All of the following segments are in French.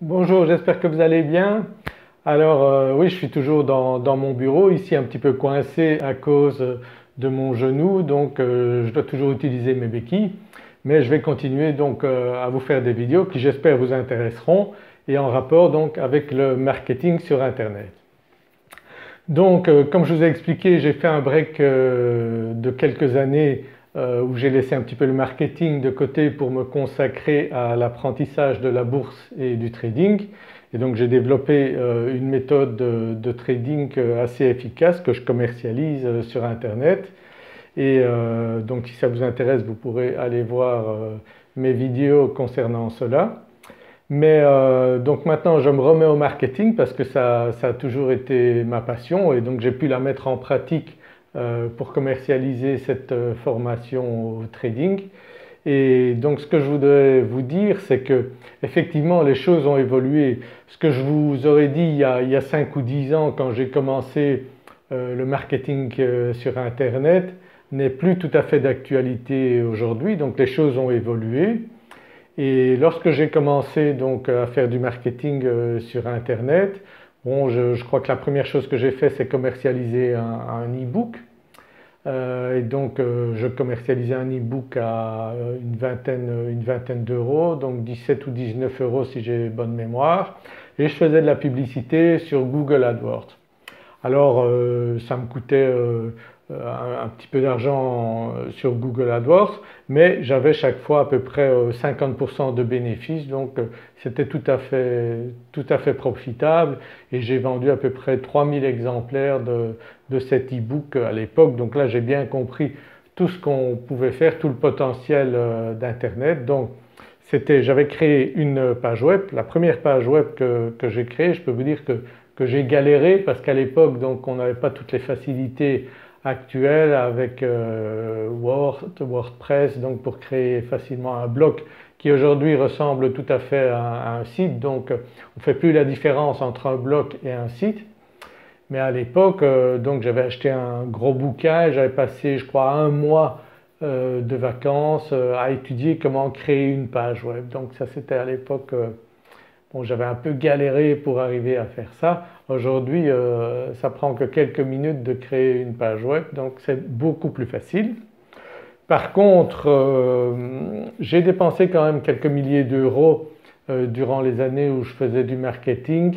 Bonjour, j'espère que vous allez bien. Alors oui, je suis toujours dans mon bureau, ici un petit peu coincé à cause de mon genou, donc je dois toujours utiliser mes béquilles. Mais je vais continuer donc à vous faire des vidéos qui j'espère vous intéresseront et en rapport donc avec le marketing sur internet. Donc comme je vous ai expliqué, j'ai fait un break de quelques années où j'ai laissé un petit peu le marketing de côté pour me consacrer à l'apprentissage de la bourse et du trading. Et donc j'ai développé une méthode de trading assez efficace que je commercialise sur internet. Et donc si ça vous intéresse, vous pourrez aller voir mes vidéos concernant cela. Mais donc maintenant je me remets au marketing parce que ça a toujours été ma passion et donc j'ai pu la mettre en pratique pour commercialiser cette formation au trading. Et donc ce que je voudrais vous dire, c'est que effectivement les choses ont évolué. Ce que je vous aurais dit il y a 5 ou 10 ans quand j'ai commencé le marketing sur internet n'est plus tout à fait d'actualité aujourd'hui, donc les choses ont évolué. Et lorsque j'ai commencé donc à faire du marketing sur internet, bon, je crois que la première chose que j'ai fait c'est commercialiser un e-book. Et donc je commercialisais un e-book à une vingtaine d'euros, donc 17 ou 19 euros si j'ai bonne mémoire. Et je faisais de la publicité sur Google AdWords. Alors ça me coûtait un petit peu d'argent sur Google AdWords, mais j'avais chaque fois à peu près 50% de bénéfices, donc c'était tout à fait profitable et j'ai vendu à peu près 3000 exemplaires de cet e-book à l'époque. Donc là j'ai bien compris tout ce qu'on pouvait faire, tout le potentiel d'internet. Donc j'avais créé une page web, la première page web que j'ai créée. Je peux vous dire que j'ai galéré parce qu'à l'époque donc on n'avait pas toutes les facilités actuelles avec WordPress, donc pour créer facilement un blog qui aujourd'hui ressemble tout à fait à un site. Donc on ne fait plus la différence entre un blog et un site. Mais à l'époque donc j'avais acheté un gros bouquin, j'avais passé je crois un mois de vacances à étudier comment créer une page web. Donc ça c'était à l'époque, bon, j'avais un peu galéré pour arriver à faire ça. Aujourd'hui ça prend que quelques minutes de créer une page web, donc c'est beaucoup plus facile. Par contre j'ai dépensé quand même quelques milliers d'euros durant les années où je faisais du marketing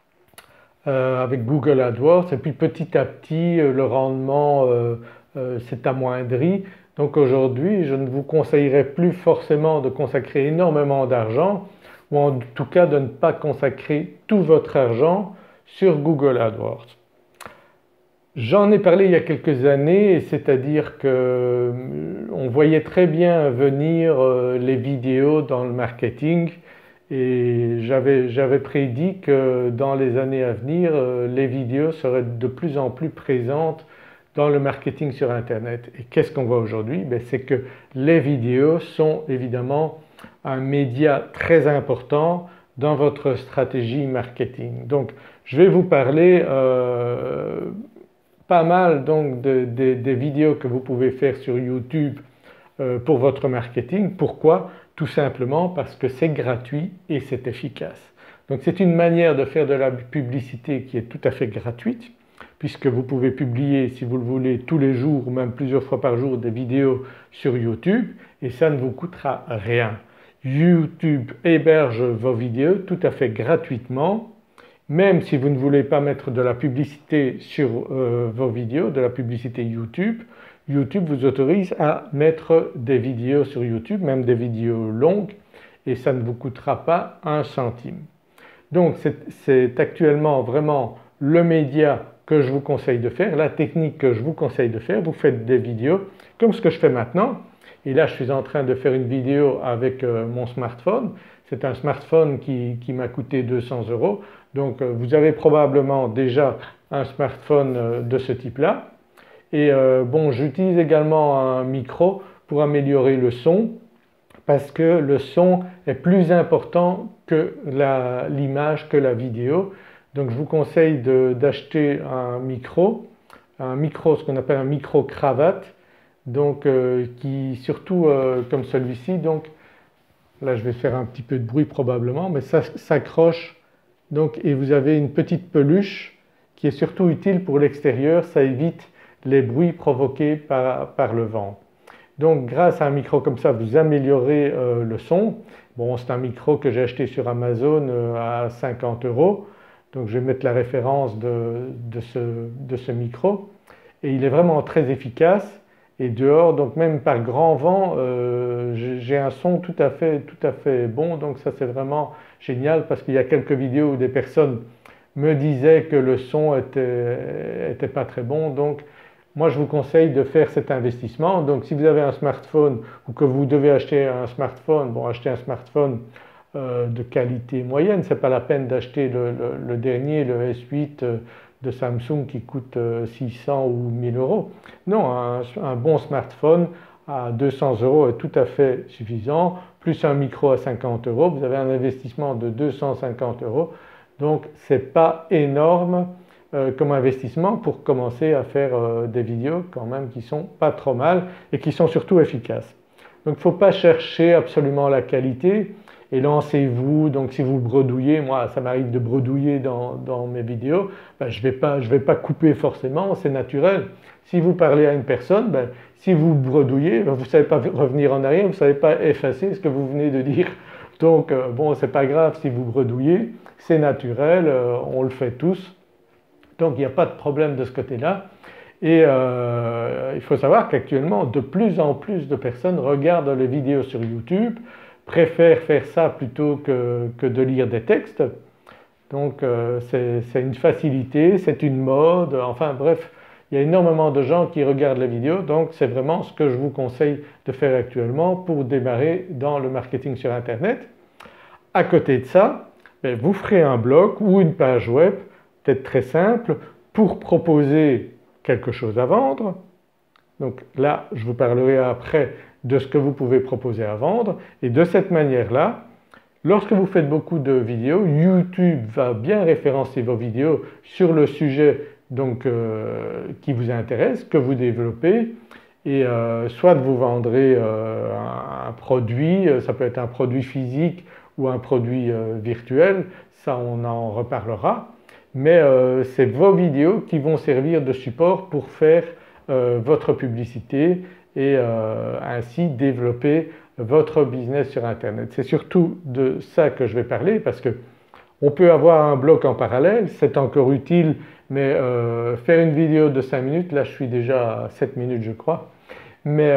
avec Google AdWords, et puis petit à petit le rendement s'est amoindri. Donc aujourd'hui je ne vous conseillerais plus forcément de consacrer énormément d'argent, ou en tout cas de ne pas consacrer tout votre argent sur Google AdWords. J'en ai parlé il y a quelques années, c'est-à-dire qu'on voyait très bien venir les vidéos dans le marketing et j'avais prédit que dans les années à venir les vidéos seraient de plus en plus présentes dans le marketing sur internet. Et qu'est-ce qu'on voit aujourd'hui? C'est que les vidéos sont évidemment un média très important dans votre stratégie marketing. Donc je vais vous parler pas mal donc des vidéos que vous pouvez faire sur YouTube pour votre marketing. Pourquoi? Tout simplement parce que c'est gratuit et c'est efficace. Donc c'est une manière de faire de la publicité qui est tout à fait gratuite, puisque vous pouvez publier si vous le voulez tous les jours ou même plusieurs fois par jour des vidéos sur YouTube et ça ne vous coûtera rien. YouTube héberge vos vidéos tout à fait gratuitement. Même si vous ne voulez pas mettre de la publicité sur vos vidéos, de la publicité YouTube, YouTube vous autorise à mettre des vidéos sur YouTube, même des vidéos longues, et ça ne vous coûtera pas un centime. Donc c'est actuellement vraiment le média que je vous conseille de faire, la technique que je vous conseille de faire. Vous faites des vidéos comme ce que je fais maintenant, et là je suis en train de faire une vidéo avec mon smartphone. C'est un smartphone qui m'a coûté 200 euros. Donc vous avez probablement déjà un smartphone de ce type-là. Et bon, j'utilise également un micro pour améliorer le son parce que le son est plus important que l'image, que la vidéo. Donc je vous conseille d'acheter un micro, ce qu'on appelle un micro cravate, donc qui surtout comme celui-ci, donc Là je vais faire un petit peu de bruit probablement, mais ça s'accroche donc, et vous avez une petite peluche qui est surtout utile pour l'extérieur, ça évite les bruits provoqués par le vent. Donc grâce à un micro comme ça vous améliorez le son. Bon, c'est un micro que j'ai acheté sur Amazon à 50 €, donc je vais mettre la référence de ce micro et il est vraiment très efficace. Et dehors, donc même par grand vent, j'ai un son tout à fait bon, donc ça c'est vraiment génial parce qu'il y a quelques vidéos où des personnes me disaient que le son était pas très bon. Donc moi je vous conseille de faire cet investissement. Donc si vous avez un smartphone ou que vous devez acheter un smartphone, bon, achetez un smartphone de qualité moyenne, ce n'est pas la peine d'acheter le dernier, le S8 de Samsung qui coûte 600 ou 1000 €. Non, un bon smartphone à 200 € est tout à fait suffisant, plus un micro à 50 €, vous avez un investissement de 250 €. Donc ce n'est pas énorme comme investissement pour commencer à faire des vidéos quand même qui sont pas trop mal et qui sont surtout efficaces. Donc il ne faut pas chercher absolument la qualité et lancez-vous. Donc si vous bredouillez, moi ça m'arrive de bredouiller dans mes vidéos, ben, je ne vais pas couper forcément, c'est naturel. Si vous parlez à une personne, ben, si vous bredouillez, ben, vous ne savez pas revenir en arrière, vous ne savez pas effacer ce que vous venez de dire. Donc bon, c'est pas grave si vous bredouillez, c'est naturel, on le fait tous. Donc il n'y a pas de problème de ce côté-là. Et il faut savoir qu'actuellement de plus en plus de personnes regardent les vidéos sur YouTube, préfèrent faire ça plutôt que de lire des textes. Donc c'est une facilité, c'est une mode, enfin bref, il y a énormément de gens qui regardent les vidéos, donc c'est vraiment ce que je vous conseille de faire actuellement pour démarrer dans le marketing sur internet. À côté de ça, vous ferez un blog ou une page web, peut-être très simple, pour proposer quelque chose à vendre. Donc là je vous parlerai après de ce que vous pouvez proposer à vendre et de cette manière-là, lorsque vous faites beaucoup de vidéos, YouTube va bien référencer vos vidéos sur le sujet donc, qui vous intéresse, que vous développez et soit vous vendrez un produit, ça peut être un produit physique ou un produit virtuel, ça on en reparlera, mais c'est vos vidéos qui vont servir de support pour faire votre publicité et ainsi développer votre business sur internet. C'est surtout de ça que je vais parler parce que on peut avoir un blog en parallèle, c'est encore utile, mais faire une vidéo de 5 minutes, là je suis déjà à 7 minutes je crois, mais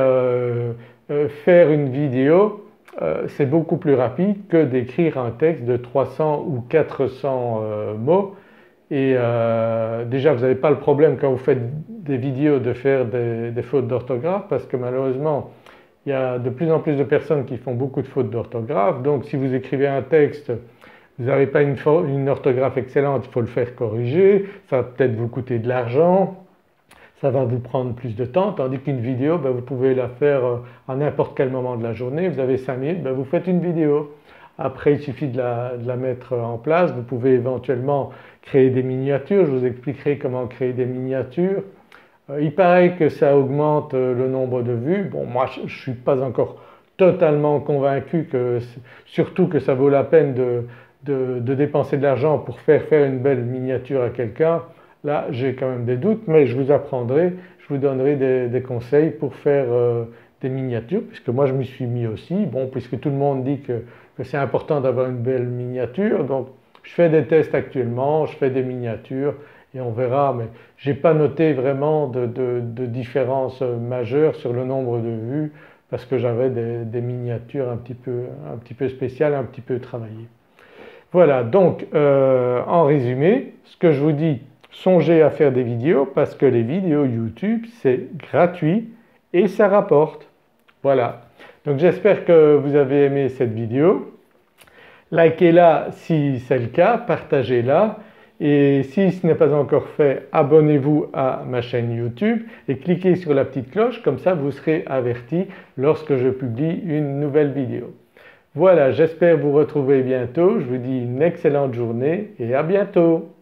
faire une vidéo c'est beaucoup plus rapide que d'écrire un texte de 300 ou 400 mots. Et déjà vous n'avez pas le problème quand vous faites des vidéos de faire des fautes d'orthographe parce que malheureusement il y a de plus en plus de personnes qui font beaucoup de fautes d'orthographe. Donc si vous écrivez un texte, vous n'avez pas une orthographe excellente, il faut le faire corriger, ça va peut-être vous coûter de l'argent, ça va vous prendre plus de temps, tandis qu'une vidéo vous pouvez la faire à n'importe quel moment de la journée, vous avez 5 minutes, vous faites une vidéo. Après il suffit de la mettre en place, vous pouvez éventuellement créer des miniatures, je vous expliquerai comment créer des miniatures. Il paraît que ça augmente le nombre de vues, bon moi je ne suis pas encore totalement convaincu surtout que ça vaut la peine de dépenser de l'argent pour faire une belle miniature à quelqu'un. Là j'ai quand même des doutes, mais je vous apprendrai, je vous donnerai des conseils pour faire des miniatures puisque moi je m'y suis mis aussi, bon puisque tout le monde dit que c'est important d'avoir une belle miniature, donc je fais des tests actuellement, je fais des miniatures et on verra, mais je n'ai pas noté vraiment de différence majeure sur le nombre de vues parce que j'avais des miniatures un petit peu spéciales, un petit peu travaillées. Voilà, donc en résumé, ce que je vous dis, songez à faire des vidéos parce que les vidéos YouTube c'est gratuit et ça rapporte. Voilà, donc j'espère que vous avez aimé cette vidéo. Likez-la si c'est le cas, partagez-la et si ce n'est pas encore fait, abonnez-vous à ma chaîne YouTube et cliquez sur la petite cloche, comme ça vous serez averti lorsque je publie une nouvelle vidéo. Voilà, j'espère vous retrouver bientôt, je vous dis une excellente journée et à bientôt.